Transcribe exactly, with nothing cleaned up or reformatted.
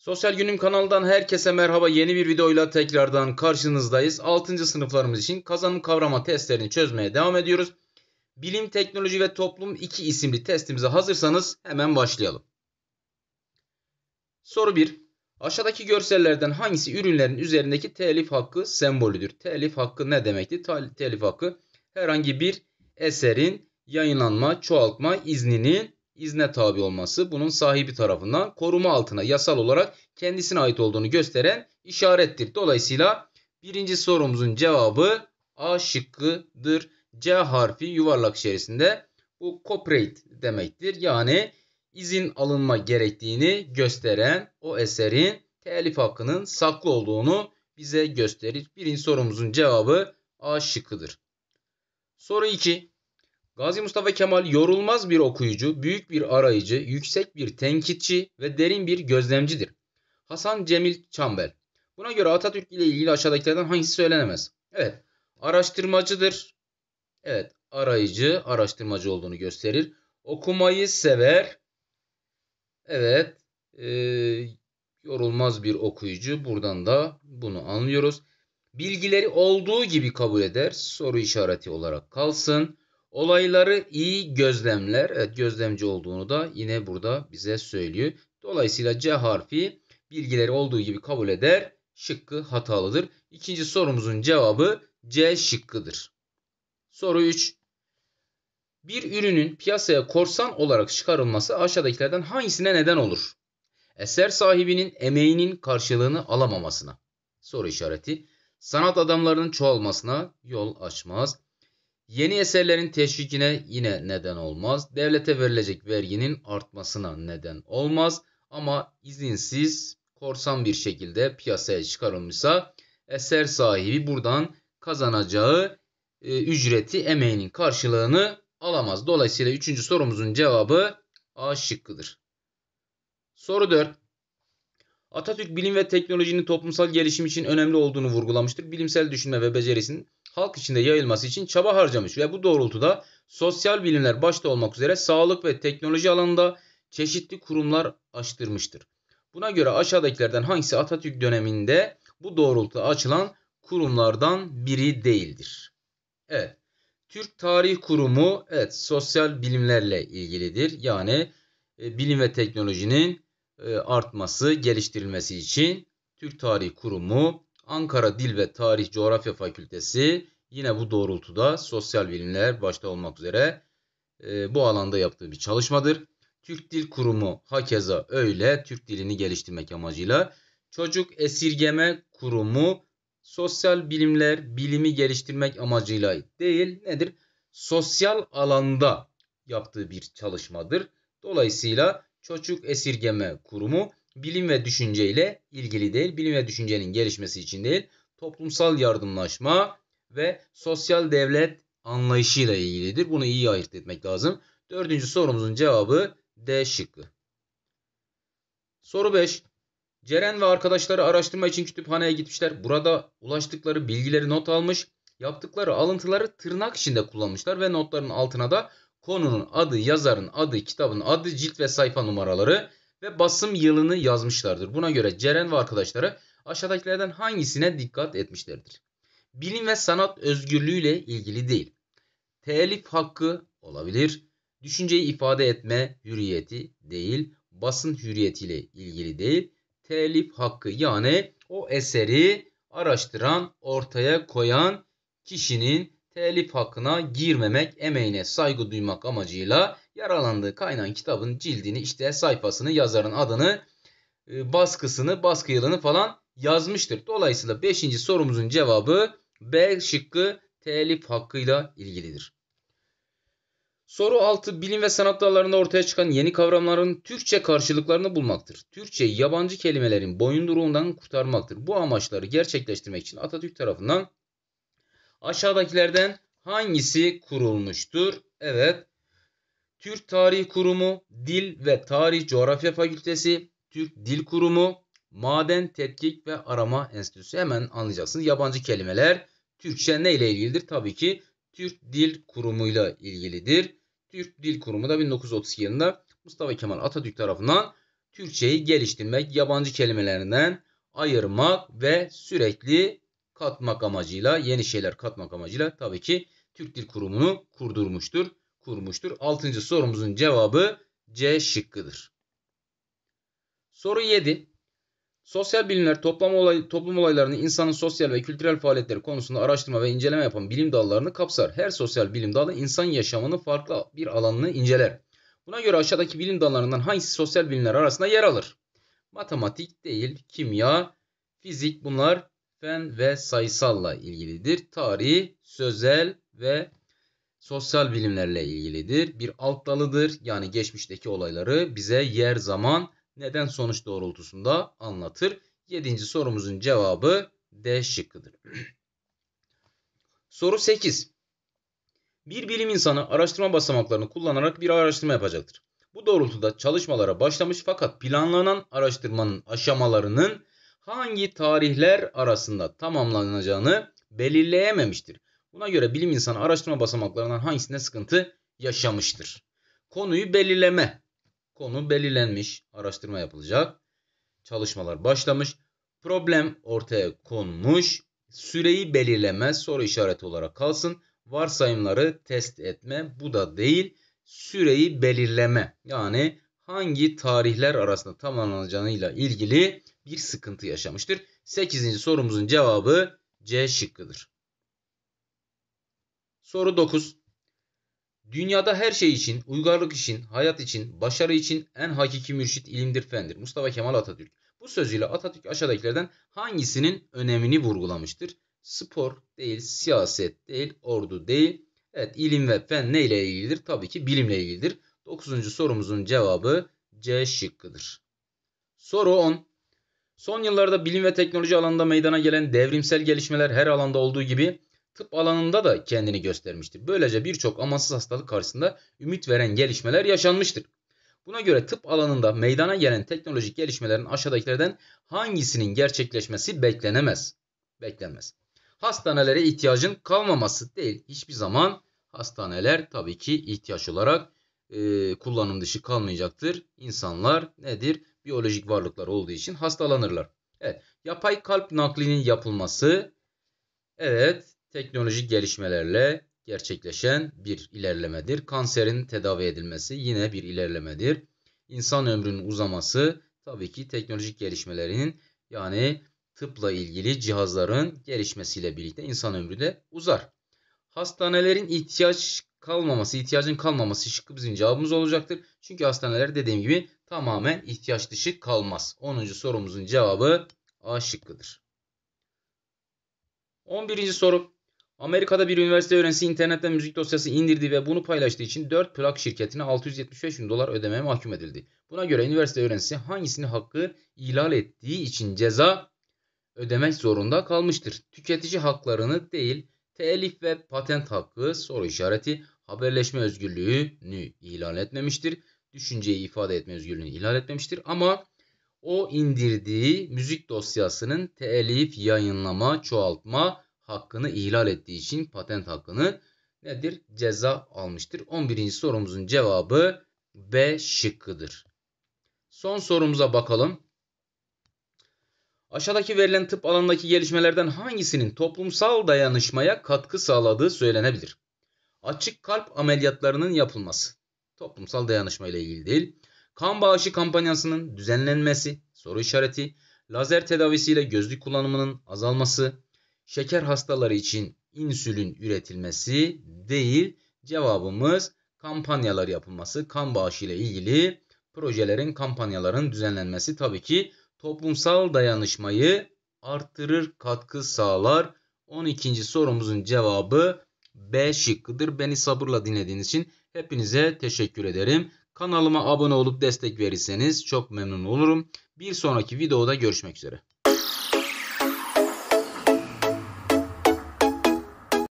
Sosyal Günüm kanalından herkese merhaba. Yeni bir videoyla tekrardan karşınızdayız. altıncı sınıflarımız için kazanım kavrama testlerini çözmeye devam ediyoruz. Bilim, Teknoloji ve Toplum iki isimli testimize hazırsanız hemen başlayalım. Soru bir. Aşağıdaki görsellerden hangisi ürünlerin üzerindeki telif hakkı sembolüdür? Telif hakkı ne demekti? Telif hakkı herhangi bir eserin yayınlanma, çoğaltma izninin izne tabi olması, bunun sahibi tarafından koruma altına yasal olarak kendisine ait olduğunu gösteren işarettir. Dolayısıyla birinci sorumuzun cevabı A şıkkıdır. C harfi yuvarlak içerisinde bu copyright demektir. Yani izin alınma gerektiğini gösteren o eserin telif hakkının saklı olduğunu bize gösterir. Birinci sorumuzun cevabı A şıkkıdır. Soru iki. Gazi Mustafa Kemal yorulmaz bir okuyucu, büyük bir arayıcı, yüksek bir tenkitçi ve derin bir gözlemcidir. Hasan Cemil Çambel. Buna göre Atatürk ile ilgili aşağıdakilerden hangisi söylenemez? Evet, araştırmacıdır. Evet, arayıcı, araştırmacı olduğunu gösterir. Okumayı sever. Evet, e, yorulmaz bir okuyucu. Buradan da bunu anlıyoruz. Bilgileri olduğu gibi kabul eder. Soru işareti olarak kalsın. Olayları iyi gözlemler. Evet, gözlemci olduğunu da yine burada bize söylüyor. Dolayısıyla C harfi bilgileri olduğu gibi kabul eder. Şıkkı hatalıdır. İkinci sorumuzun cevabı C şıkkıdır. Soru üç. Bir ürünün piyasaya korsan olarak çıkarılması aşağıdakilerden hangisine neden olur? Eser sahibinin emeğinin karşılığını alamamasına. Soru işareti. Sanat adamlarının çoğalmasına yol açmaz. Yeni eserlerin teşvikine yine neden olmaz. Devlete verilecek verginin artmasına neden olmaz. Ama izinsiz, korsan bir şekilde piyasaya çıkarılmışsa eser sahibi buradan kazanacağı e, ücreti, emeğinin karşılığını alamaz. Dolayısıyla üçüncü sorumuzun cevabı A şıkkıdır. Soru dört. Atatürk bilim ve teknolojinin toplumsal gelişim için önemli olduğunu vurgulamıştır. Bilimsel düşünme ve becerisinin halk içinde yayılması için çaba harcamış ve bu doğrultuda sosyal bilimler başta olmak üzere sağlık ve teknoloji alanında çeşitli kurumlar açtırmıştır. Buna göre aşağıdakilerden hangisi Atatürk döneminde bu doğrultuda açılan kurumlardan biri değildir? Evet. Türk Tarih Kurumu, evet, sosyal bilimlerle ilgilidir. Yani e, bilim ve teknolojinin e, artması, geliştirilmesi için Türk Tarih Kurumu, Ankara Dil ve Tarih Coğrafya Fakültesi yine bu doğrultuda sosyal bilimler başta olmak üzere e, bu alanda yaptığı bir çalışmadır. Türk Dil Kurumu hakeza öyle, Türk dilini geliştirmek amacıyla. Çocuk Esirgeme Kurumu sosyal bilimler, bilimi geliştirmek amacıyla değil, nedir? Sosyal alanda yaptığı bir çalışmadır. Dolayısıyla Çocuk Esirgeme Kurumu bilim ve düşünceyle ilgili değil, bilim ve düşüncenin gelişmesi için değil, toplumsal yardımlaşma ve sosyal devlet anlayışıyla ilgilidir. Bunu iyi ayırt etmek lazım. Dördüncü sorumuzun cevabı D şıkkı. Soru beş. Ceren ve arkadaşları araştırma için kütüphaneye gitmişler. Burada ulaştıkları bilgileri not almış. Yaptıkları alıntıları tırnak içinde kullanmışlar ve notların altına da konunun adı, yazarın adı, kitabın adı, cilt ve sayfa numaraları ve basım yılını yazmışlardır. Buna göre Ceren ve arkadaşları aşağıdakilerden hangisine dikkat etmişlerdir? Bilim ve sanat özgürlüğüyle ilgili değil. Telif hakkı olabilir. Düşünceyi ifade etme hürriyeti değil. Basın hürriyetiyle ilgili değil. Telif hakkı yani o eseri araştıran, ortaya koyan kişinin telif hakkına girmemek, emeğine saygı duymak amacıyla yararlandığı kaynağın kitabın cildini, işte sayfasını, yazarın adını, baskısını, baskı yılını falan yazmıştır. Dolayısıyla beşinci sorumuzun cevabı B şıkkı telif hakkıyla ilgilidir. Soru altı. Bilim ve sanat dallarında ortaya çıkan yeni kavramların Türkçe karşılıklarını bulmaktır. Türkçeyi yabancı kelimelerin boyunduruğundan kurtarmaktır. Bu amaçları gerçekleştirmek için Atatürk tarafından aşağıdakilerden hangisi kurulmuştur? Evet. Türk Tarih Kurumu, Dil ve Tarih Coğrafya Fakültesi, Türk Dil Kurumu, Maden Tetkik ve Arama Enstitüsü. Hemen anlayacaksınız. Yabancı kelimeler Türkçe ne ile ilgilidir? Tabii ki Türk Dil Kurumu ile ilgilidir. Türk Dil Kurumu da bin dokuz yüz otuz iki yılında Mustafa Kemal Atatürk tarafından Türkçeyi geliştirmek, yabancı kelimelerinden ayırmak ve sürekli katmak amacıyla, yeni şeyler katmak amacıyla tabii ki Türk Dil Kurumu'nu kurdurmuştur, kurmuştur. Altıncı sorumuzun cevabı C şıkkıdır. Soru yedi. Sosyal bilimler toplum, olay, toplum olaylarını, insanın sosyal ve kültürel faaliyetleri konusunda araştırma ve inceleme yapan bilim dallarını kapsar. Her sosyal bilim dalı insan yaşamının farklı bir alanını inceler. Buna göre aşağıdaki bilim dallarından hangisi sosyal bilimler arasında yer alır? Matematik değil, kimya, fizik, bunlar fen ve sayısalla ilgilidir. Tarih, sözel ve sosyal bilimlerle ilgilidir. Bir alt dalıdır. Yani geçmişteki olayları bize yer, zaman, neden sonuç doğrultusunda anlatır. Yedinci sorumuzun cevabı D şıkkıdır. Soru sekiz. Bir bilim insanı araştırma basamaklarını kullanarak bir araştırma yapacaktır. Bu doğrultuda çalışmalara başlamış fakat planlanan araştırmanın aşamalarının hangi tarihler arasında tamamlanacağını belirleyememiştir. Buna göre bilim insanı araştırma basamaklarından hangisinde sıkıntı yaşamıştır? Konuyu belirleme. Konu belirlenmiş, araştırma yapılacak, çalışmalar başlamış, problem ortaya konmuş, süreyi belirleme soru işareti olarak kalsın, varsayımları test etme, bu da değil, süreyi belirleme, yani hangi tarihler arasında tamamlanacağıyla ilgili bir sıkıntı yaşamıştır. sekizinci sorumuzun cevabı C şıkkıdır. Soru dokuz. Dünyada her şey için, uygarlık için, hayat için, başarı için en hakiki mürşit ilimdir, fendir. Mustafa Kemal Atatürk. Bu sözüyle Atatürk aşağıdakilerden hangisinin önemini vurgulamıştır? Spor değil, siyaset değil, ordu değil. Evet, ilim ve fen neyle ilgilidir? Tabii ki bilimle ilgilidir. dokuzuncu sorumuzun cevabı C şıkkıdır. Soru on. Son yıllarda bilim ve teknoloji alanında meydana gelen devrimsel gelişmeler her alanda olduğu gibi tıp alanında da kendini göstermiştir. Böylece birçok amansız hastalık karşısında ümit veren gelişmeler yaşanmıştır. Buna göre tıp alanında meydana gelen teknolojik gelişmelerin aşağıdakilerden hangisinin gerçekleşmesi beklenemez? Beklenmez. Hastanelere ihtiyacın kalmaması değil. Hiçbir zaman hastaneler tabii ki ihtiyaç olarak e, kullanım dışı kalmayacaktır. İnsanlar nedir? Biyolojik varlıklar olduğu için hastalanırlar. Evet, yapay kalp naklinin yapılması, evet, teknolojik gelişmelerle gerçekleşen bir ilerlemedir. Kanserin tedavi edilmesi yine bir ilerlemedir. İnsan ömrünün uzaması tabii ki teknolojik gelişmelerinin, yani tıpla ilgili cihazların gelişmesiyle birlikte insan ömrü de uzar. Hastanelerin ihtiyaç kalmaması, ihtiyacın kalmaması şıkkı bizim cevabımız olacaktır. Çünkü hastaneler dediğim gibi tamamen ihtiyaç dışı kalmaz. onuncu sorumuzun cevabı A şıkkıdır. on birinci soru. Amerika'da bir üniversite öğrencisi internetten müzik dosyası indirdi ve bunu paylaştığı için dört plak şirketine altı yüz yetmiş beş bin dolar ödemeye mahkum edildi. Buna göre üniversite öğrencisi hangisini hakkı ihlal ettiği için ceza ödemek zorunda kalmıştır? Tüketici haklarını değil, telif ve patent hakkı, soru işareti, haberleşme özgürlüğünü ihlal etmemiştir. Düşünceyi ifade etme özgürlüğünü ihlal etmemiştir. Ama o indirdiği müzik dosyasının telif, yayınlama, çoğaltma hakkını ihlal ettiği için patent hakkını nedir? Ceza almıştır. on birinci sorumuzun cevabı B şıkkıdır. Son sorumuza bakalım. Aşağıdaki verilen tıp alanındaki gelişmelerden hangisinin toplumsal dayanışmaya katkı sağladığı söylenebilir? Açık kalp ameliyatlarının yapılması. Toplumsal dayanışma ile ilgili değil. Kan bağışı kampanyasının düzenlenmesi. Soru işareti. Lazer tedavisiyle gözlük kullanımının azalması. Şeker hastaları için insülin üretilmesi değil. Cevabımız kampanyalar yapılması. Kan bağışı ile ilgili projelerin, kampanyaların düzenlenmesi tabii ki toplumsal dayanışmayı arttırır, katkı sağlar. on ikinci sorumuzun cevabı B şıkkıdır. Beni sabırla dinlediğiniz için hepinize teşekkür ederim. Kanalıma abone olup destek verirseniz çok memnun olurum. Bir sonraki videoda görüşmek üzere.